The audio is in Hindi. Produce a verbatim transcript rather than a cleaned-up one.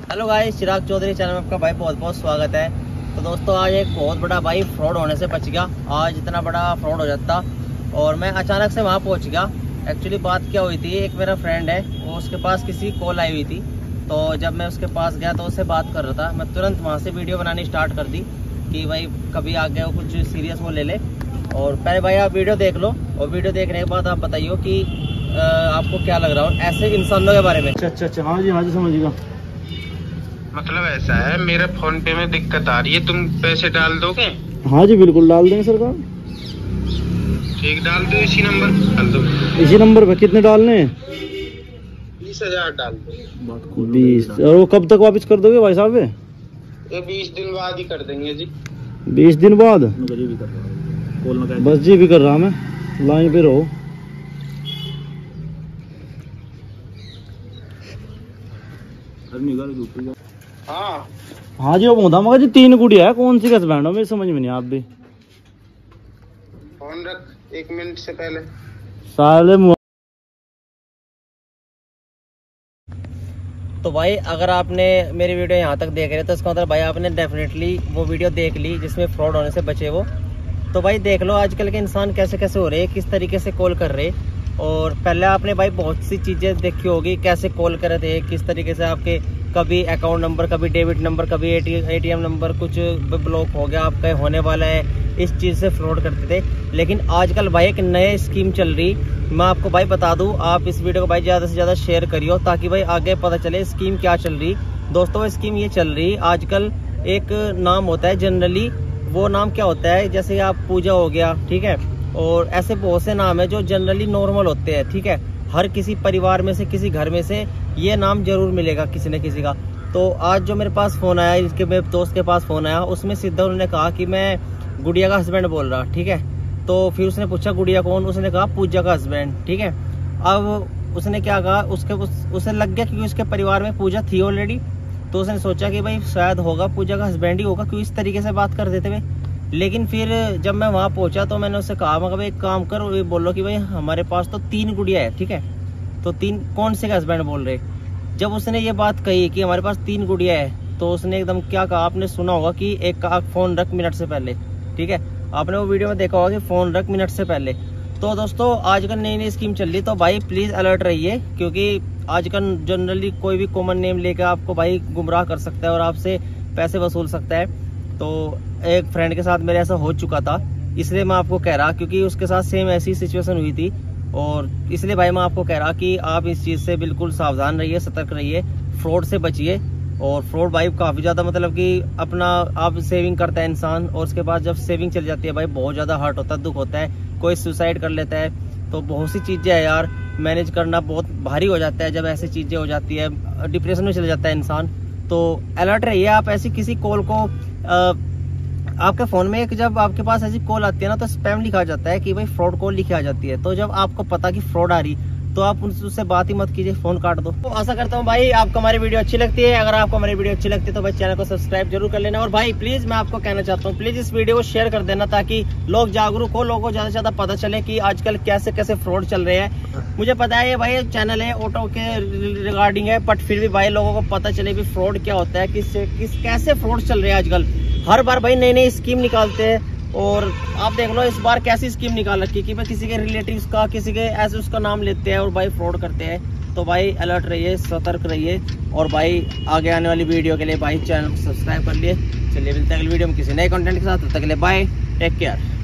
Hello guys, Chirag Chaudhary channel में आपका भाई बहुत बहुत स्वागत है। तो दोस्तों, आज एक बहुत बड़ा भाई फ्रॉड होने से बच गया। आज इतना बड़ा फ्रॉड हो जाता और मैं अचानक से वहाँ पहुँच गया। एक्चुअली बात क्या हुई थी, एक मेरा फ्रेंड है, वो उसके पास किसी कॉल आई हुई थी। तो जब मैं उसके पास गया तो उससे बात कर रहा था। मैं तुरंत वहाँ से वीडियो बनानी स्टार्ट कर दी कि भाई कभी आगे वो कुछ सीरियस वो ले ले। और पहले भाई आप वीडियो देख लो और वीडियो देखने के बाद आप बताइए कि आ, आपको क्या लग रहा हो ऐसे इंसानों के बारे में। अच्छा अच्छा अच्छा हाँ जी हाँ जी समझिएगा। मतलब ऐसा है, मेरे फोन पे में दिक्कत आ रही है, तुम पैसे डाल दोगे? हाँ जी बिल्कुल डाल देंगे सरकार। ठीक, डाल दो, इसी नंबर डाल दो। इसी नंबर पे कितने डालने हैं? बीस हजार डाल दो। बीस। और वो कब तक वापस कर दोगे भाई साहब? ये बीस दिन बाद ही कर देंगे जी। बीस दिन बाद? बस जी भी कर रहा मैं, लाइन पे रहो। हाँ हाँ जी वो बता मगर जी तीन गुड़िया है, कौन सी हस्बैंड हो? मेरी समझ में नहीं। आप भी फोन रख एक मिनट से पहले। साले तो भाई अगर आपने मेरी वीडियो यहाँ तक देख रहे तो इसका मतलब भाई आपने डेफिनेटली वो वीडियो देख ली जिसमें फ्रॉड होने से बचे वो। तो भाई देख लो आजकल के इंसान कैसे कैसे हो रहे हैं, किस तरीके से कॉल कर रहे। और पहले आपने भाई बहुत सी चीज़ें देखी होगी, कैसे कॉल कर रहे थे, किस तरीके से आपके कभी अकाउंट नंबर, कभी डेबिट नंबर, कभी एटीएम नंबर कुछ ब्लॉक हो गया, आपका होने वाला है, इस चीज़ से फ्रॉड करते थे। लेकिन आजकल भाई एक नए स्कीम चल रही, मैं आपको भाई बता दूं। आप इस वीडियो को भाई ज़्यादा से ज़्यादा शेयर करियो ताकि भाई आगे पता चले स्कीम क्या चल रही। दोस्तों वो स्कीम ये चल रही, आजकल एक नाम होता है जनरली, वो नाम क्या होता है, जैसे आप पूजा हो गया, ठीक है, और ऐसे बहुत से नाम है जो जनरली नॉर्मल होते हैं, ठीक है। हर किसी परिवार में से, किसी घर में से ये नाम जरूर मिलेगा किसी न किसी का। तो आज जो मेरे पास फ़ोन आया, इसके मेरे दोस्त के पास फ़ोन आया, उसमें सीधा उन्होंने कहा कि मैं गुड़िया का हस्बैंड बोल रहा, ठीक है। तो फिर उसने पूछा गुड़िया कौन, उसने कहा पूजा का हस्बैंड, ठीक है। अब उसने क्या कहा, उसके उस, उसे लग गया क्योंकि उसके परिवार में पूजा थी ऑलरेडी। तो उसने सोचा कि भाई शायद होगा पूजा का हस्बैंड ही होगा, क्यों इस तरीके से बात कर देते हुए। लेकिन फिर जब मैं वहाँ पहुँचा तो मैंने उससे कहा, मगर एक काम करो, ये बोलो कि भाई हमारे पास तो तीन गुड़िया है, ठीक है। तो तीन कौन से का हस्बैंड बोल रहे। जब उसने ये बात कही कि हमारे पास तीन गुड़िया है तो उसने एकदम क्या कहा, आपने सुना होगा कि एक का फोन रख मिनट से पहले, ठीक है। आपने वो वीडियो में देखा होगा कि फोन रख मिनट से पहले। तो दोस्तों आजकल नई नई स्कीम चल रही, तो भाई प्लीज अलर्ट रहिए, क्योंकि आजकल जनरली कोई भी कॉमन नेम लेकर आपको भाई गुमराह कर सकता है और आपसे पैसे वसूल सकता है। तो एक फ्रेंड के साथ मेरे ऐसा हो चुका था, इसलिए मैं आपको कह रहा, क्योंकि उसके साथ सेम ऐसी सिचुएशन हुई थी, और इसलिए भाई मैं आपको कह रहा कि आप इस चीज़ से बिल्कुल सावधान रहिए, सतर्क रहिए, फ्रॉड से बचिए। और फ्रॉड भाई काफ़ी ज़्यादा, मतलब कि अपना आप सेविंग करता है इंसान, और उसके बाद जब सेविंग चली जाती है भाई बहुत ज़्यादा हर्ट होता है, दुख होता है, कोई सुसाइड कर लेता है। तो बहुत सी चीज़ें है यार, मैनेज करना बहुत भारी हो जाता है जब ऐसी चीज़ें हो जाती है, डिप्रेशन में चले जाता है इंसान। तो अलर्ट रहिए आप, ऐसी किसी कॉल को आ, आपके फ़ोन में एक जब आपके पास ऐसी कॉल आती है ना तो स्पैम लिखा जाता है कि भाई फ्रॉड कॉल लिखी आ जाती है। तो जब आपको पता कि फ्रॉड आ रही तो आप उससे बात ही मत कीजिए, फोन काट दो। तो आशा करता हूँ भाई आपको हमारी वीडियो अच्छी लगती है। अगर आपको हमारी वीडियो अच्छी लगती है तो भाई चैनल को सब्सक्राइब जरूर कर लेना। और भाई प्लीज मैं आपको कहना चाहता हूँ, प्लीज इस वीडियो को शेयर कर देना ताकि लोग जागरूक हो, लोगों को ज्यादा से ज्यादा पता चले कि आजकल कैसे कैसे फ्रॉड चल रहे हैं। मुझे पता है ये भाई चैनल है ऑटो के रिगार्डिंग है, बट फिर भी भाई लोगों को पता चले भी फ्रॉड क्या होता है, किस किस कैसे फ्रॉड चल रहे हैं आजकल। हर बार भाई नई नई स्कीम निकालते हैं, और आप देख लो इस बार कैसी स्कीम निकाल रखी कि भाई किसी के रिलेटिव्स का, किसी के ऐसे उसका नाम लेते हैं और भाई फ्रॉड करते हैं। तो भाई अलर्ट रहिए, सतर्क रहिए, और भाई आगे आने वाली वीडियो के लिए भाई चैनल को सब्सक्राइब कर लिए। चलिए मिलते हैं अगली वीडियो में किसी नए कंटेंट के साथ, तब तक के लिए बाय, टेक केयर।